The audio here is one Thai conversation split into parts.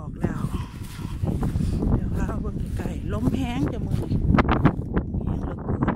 อกแล้วเดี๋ยวพาเบิ่งไก่ล้มแห้งจะมือแห้งเหลือเกิน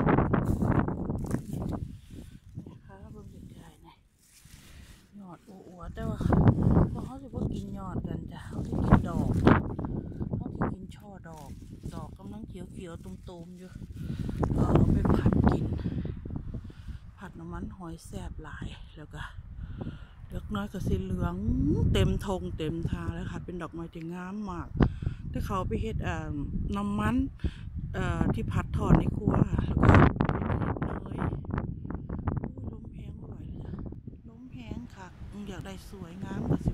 พาเบิ่งไก่เนี่ยยอดอัวแต่ว่าพอเขาจะพวกกินยอดกันจ้ะเขาจะกินดอกเขาจะกินช่อดอกกำลังเขียวๆตุ่มๆอยู่เอาไปผัดกินผัดน้ำมันหอยแซ่บหลายแล้วก็เล็กน้อยก็สีเหลืองเต็มทงเต็มทางเลยค่ะเป็นดอกไม้ที่งามมากที่เขาไปเฮ็ดน้ำมันที่ผัดทอดในครัวแล้วก็เนยล้มแห้งบ่อยเลยล้มแห้งค่ะอยากได้สวยงามก็